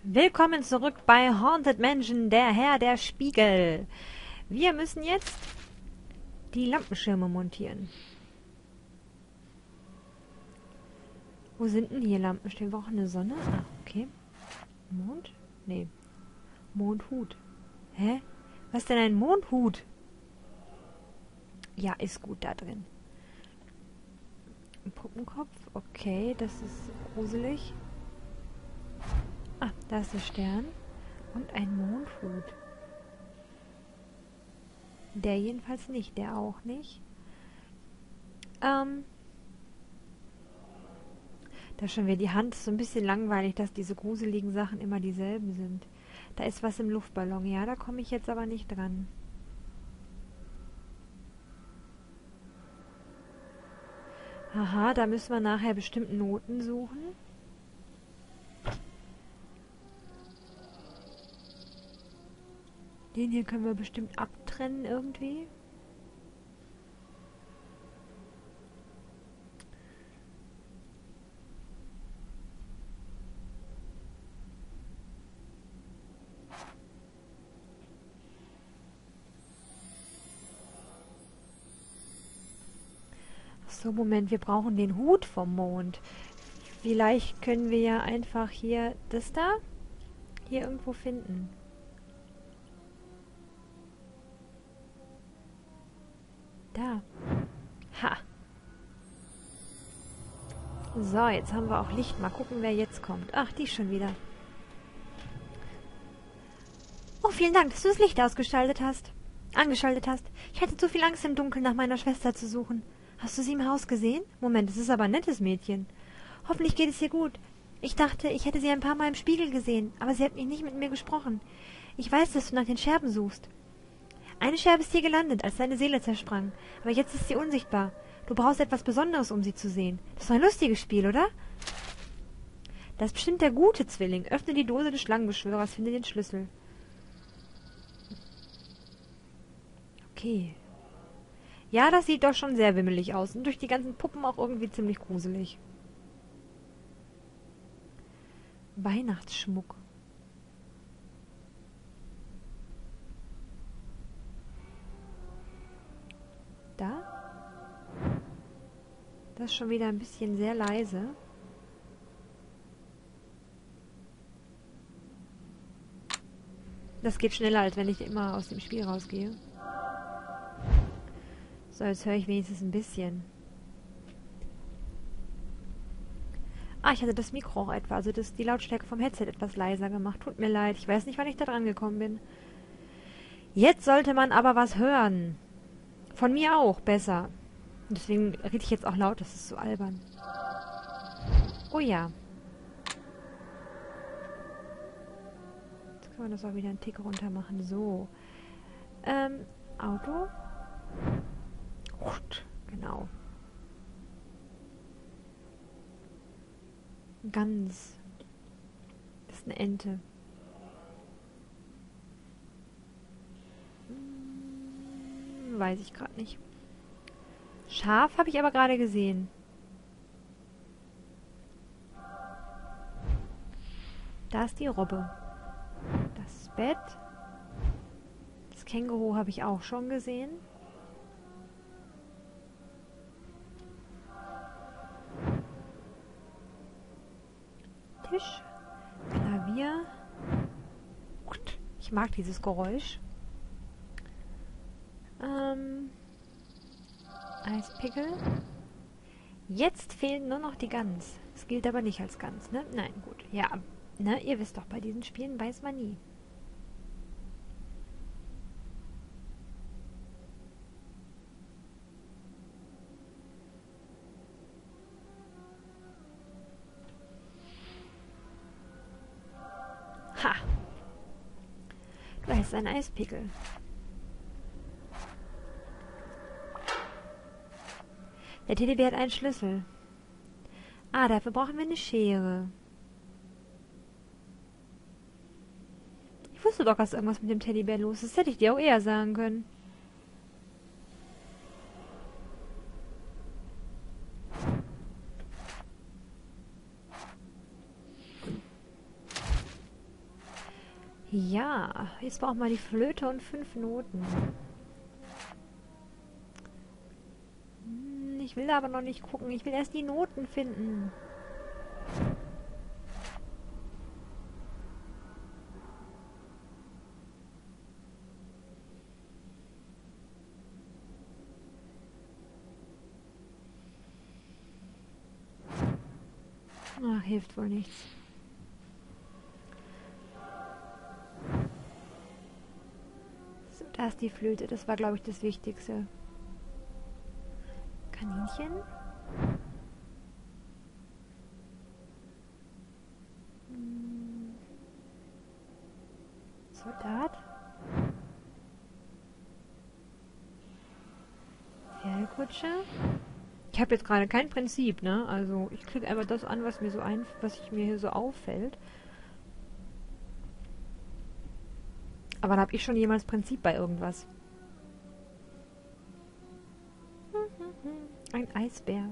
Willkommen zurück bei Haunted Mansion, der Herr der Spiegel. Wir müssen jetzt die Lampenschirme montieren. Wo sind denn hier Lampenschirme? Wir brauchen eine Sonne. Ah, okay. Mond? Nee. Mondhut. Hä? Was ist denn ein Mondhut? Ja, ist gut da drin. Ein Puppenkopf. Okay, das ist gruselig. Ah, da ist der Stern. Und ein Mondhut. Der jedenfalls nicht, der auch nicht. Da schon wieder die Hand ist so ein bisschen langweilig, dass diese gruseligen Sachen immer dieselben sind. Da ist was im Luftballon. Ja, da komme ich jetzt aber nicht dran. Aha, da müssen wir nachher bestimmt Noten suchen. Den hier können wir bestimmt abtrennen irgendwie. So, Moment, wir brauchen den Hut vom Mond. Vielleicht können wir ja einfach hier das da hier irgendwo finden. Da. Ha. So, jetzt haben wir auch Licht. Mal gucken, wer jetzt kommt. Ach, die schon wieder. Oh, vielen Dank, dass du das Licht angeschaltet hast. Ich hatte zu viel Angst, im Dunkeln nach meiner Schwester zu suchen. Hast du sie im Haus gesehen? Moment, es ist aber ein nettes Mädchen. Hoffentlich geht es ihr gut. Ich dachte, ich hätte sie ein paar Mal im Spiegel gesehen, aber sie hat nicht mit mir gesprochen. Ich weiß, dass du nach den Scherben suchst. Eine Scherbe ist hier gelandet, als deine Seele zersprang. Aber jetzt ist sie unsichtbar. Du brauchst etwas Besonderes, um sie zu sehen. Das ist doch ein lustiges Spiel, oder? Das ist bestimmt der gute Zwilling. Öffne die Dose des Schlangenbeschwörers, finde den Schlüssel. Okay. Ja, das sieht doch schon sehr wimmelig aus. Und durch die ganzen Puppen auch irgendwie ziemlich gruselig. Weihnachtsschmuck. Da? Das ist schon wieder ein bisschen sehr leise. Das geht schneller, als wenn ich immer aus dem Spiel rausgehe. So, jetzt höre ich wenigstens ein bisschen. Ah, ich hatte das Mikro auch etwa, also die Lautstärke vom Headset etwas leiser gemacht. Tut mir leid, ich weiß nicht, wann ich da dran gekommen bin. Jetzt sollte man aber was hören. Von mir auch, besser. Und deswegen rede ich jetzt auch laut, das ist so albern. Oh ja. Jetzt können wir das auch wieder einen Tick runter machen. So. Auto. Genau. Gans. Das ist eine Ente. Weiß ich gerade nicht. Schaf habe ich aber gerade gesehen. Da ist die Robbe. Das Bett. Das Känguru habe ich auch schon gesehen. Tisch. Klavier. Ich mag dieses Geräusch. Eispickel. Jetzt fehlen nur noch die Gans. Das gilt aber nicht als Gans, ne? Nein, gut. Ja, ne? Ihr wisst doch, bei diesen Spielen weiß man nie. Ha! Du hast einen Eispickel. Der Teddybär hat einen Schlüssel. Ah, dafür brauchen wir eine Schere. Ich wusste doch, dass irgendwas mit dem Teddybär los ist. Das hätte ich dir auch eher sagen können. Ja, jetzt brauchen wir die Flöte und 5 Noten. Ich will aber noch nicht gucken. Ich will erst die Noten finden. Ach, hilft wohl nichts. So, da ist die Flöte. Das war, glaube ich, das Wichtigste. Kaninchen. Soldat. Pferdekutsche. Ich habe jetzt gerade kein Prinzip, ne? Also ich klicke einfach das an, was mir so was mir hier so auffällt. Aber dann habe ich schon jemals Prinzip bei irgendwas. Ein Eisbär.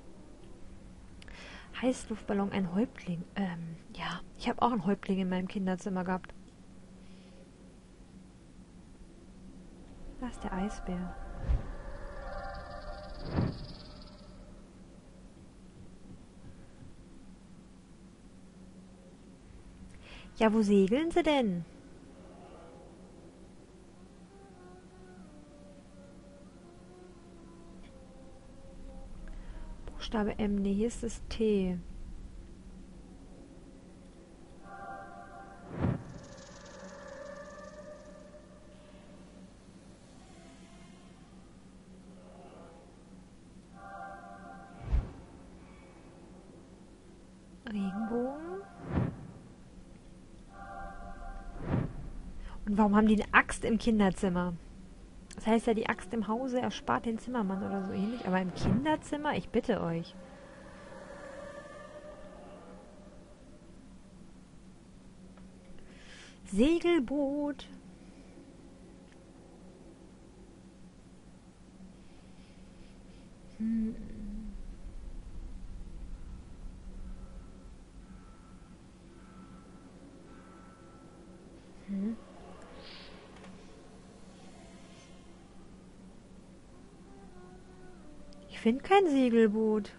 Heißluftballon, ein Häuptling. Ja, ich habe auch einen Häuptling in meinem Kinderzimmer gehabt. Da ist der Eisbär. Ja, wo segeln sie denn? Buchstabe M, nee, hier ist das T. Regenbogen. Und warum haben die eine Axt im Kinderzimmer? Das heißt ja, die Axt im Hause erspart den Zimmermann oder so ähnlich. Aber im Kinderzimmer? Ich bitte euch. Segelboot. Hm. Hm. Ich finde kein Segelboot.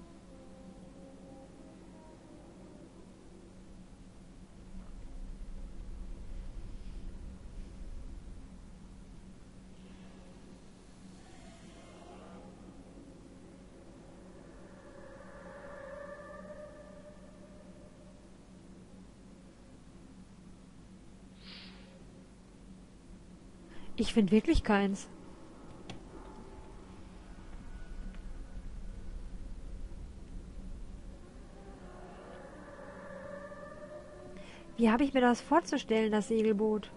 Ich finde wirklich keins. Wie habe ich mir das vorzustellen, das Segelboot?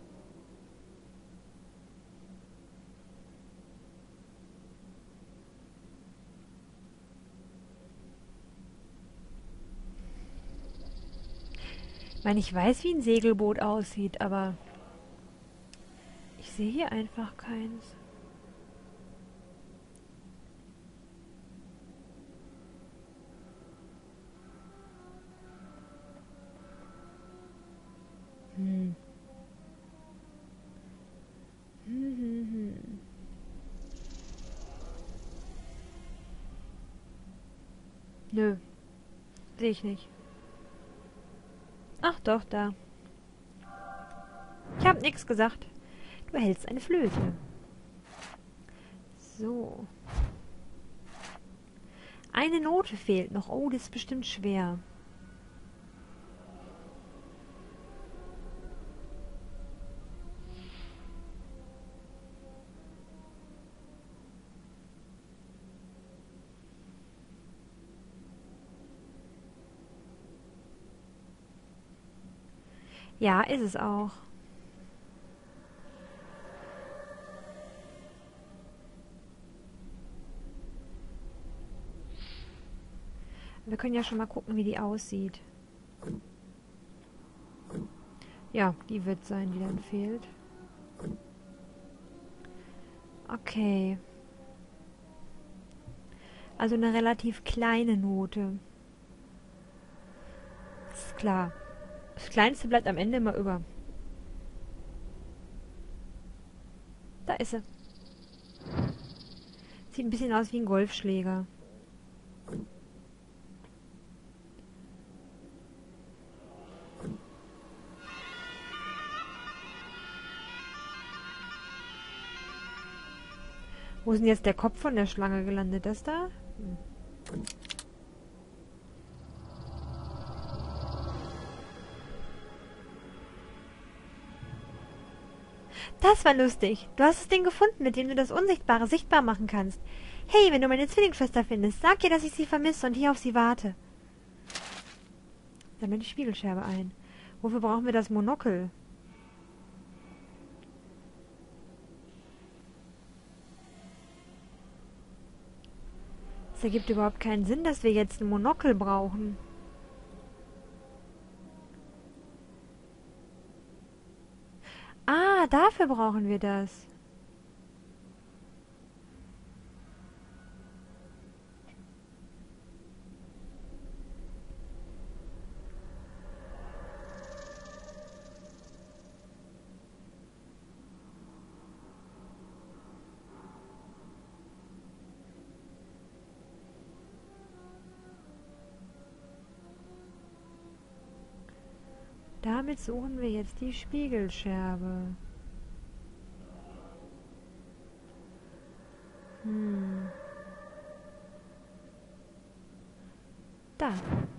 Ich meine, ich weiß, wie ein Segelboot aussieht, aber ich sehe hier einfach keins. Hm. Hm. Nö, sehe ich nicht. Ach doch, da. Ich habe nichts gesagt. Du hältst eine Flöte. So. Eine Note fehlt noch. Oh, das ist bestimmt schwer. Ja, ist es auch. Wir können ja schon mal gucken, wie die aussieht. Ja, die wird sein, die dann fehlt. Okay. Also eine relativ kleine Note. Das ist klar. Das Kleinste bleibt am Ende immer über. ist sie. Sieht ein bisschen aus wie ein Golfschläger. Wo ist denn jetzt der Kopf von der Schlange gelandet? Das da? Hm. Das war lustig. Du hast das Ding gefunden, mit dem du das Unsichtbare sichtbar machen kannst. Hey, wenn du meine Zwillingsschwester findest, sag ihr, dass ich sie vermisse und hier auf sie warte. Sammle die Spiegelscherbe ein. Wofür brauchen wir das Monokel? Es ergibt überhaupt keinen Sinn, dass wir jetzt ein Monokel brauchen. Ah, dafür brauchen wir das. Damit suchen wir jetzt die Spiegelscherbe. Da.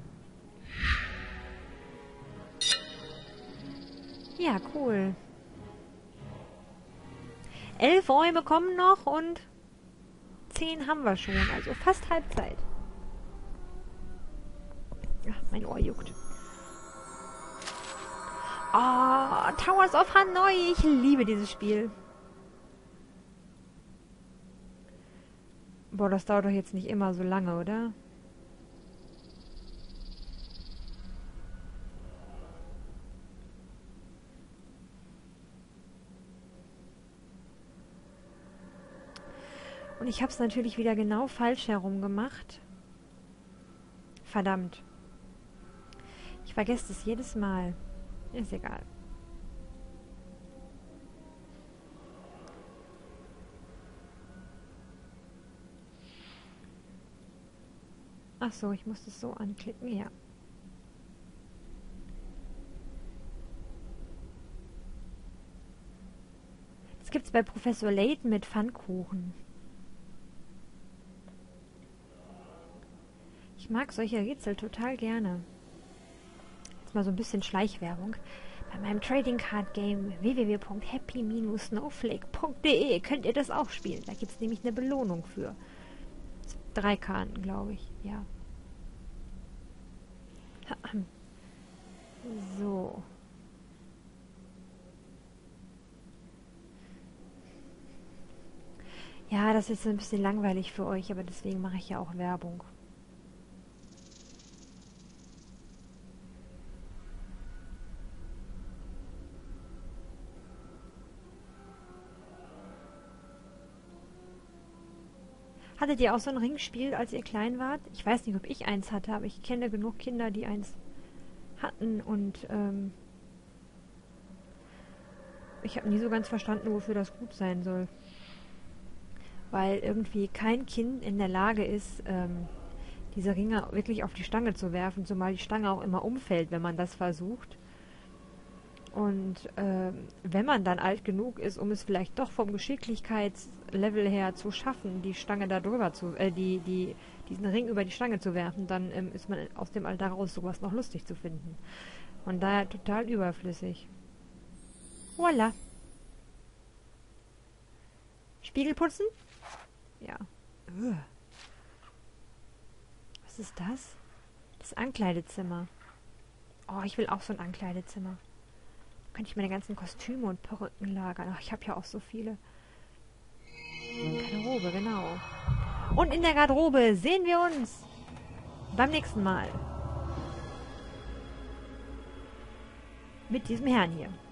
Ja, cool. 11 Räume kommen noch und 10 haben wir schon. Also fast Halbzeit. Ach, mein Ohr juckt. Oh, Towers of Hanoi. Ich liebe dieses Spiel. Boah, das dauert doch jetzt nicht immer so lange, oder? Und ich habe es natürlich wieder genau falsch herum gemacht. Verdammt. Ich vergesse es jedes Mal. Ist egal. Ach so, ich muss das so anklicken, ja. Das gibt's bei Professor Layton mit Pfannkuchen. Ich mag solche Rätsel total gerne. Jetzt mal so ein bisschen Schleichwerbung. Bei meinem Trading Card Game www.happy-snowflake.de könnt ihr das auch spielen. Da gibt es nämlich eine Belohnung für. 3 Karten, glaube ich. Ja. So. Ja, das ist ein bisschen langweilig für euch, aber deswegen mache ich ja auch Werbung. Hattet ihr auch so ein Ringspiel, als ihr klein wart? Ich weiß nicht, ob ich eins hatte, aber ich kenne genug Kinder, die eins hatten und ich habe nie so ganz verstanden, wofür das gut sein soll. Weil irgendwie kein Kind in der Lage ist, diese Ringe wirklich auf die Stange zu werfen, zumal die Stange auch immer umfällt, wenn man das versucht. Und wenn man dann alt genug ist, um es vielleicht doch vom Geschicklichkeitslevel her zu schaffen, die Stange da drüber zu, diesen Ring über die Stange zu werfen, dann ist man aus dem Alter raus, sowas noch lustig zu finden. Von daher total überflüssig. Voila. Spiegel putzen? Ja. Was ist das? Das Ankleidezimmer. Oh, ich will auch so ein Ankleidezimmer. Könnte ich meine ganzen Kostüme und Perücken lagern. Ach, ich habe ja auch so viele. Garderobe, genau. Und in der Garderobe sehen wir uns beim nächsten Mal. Mit diesem Herrn hier.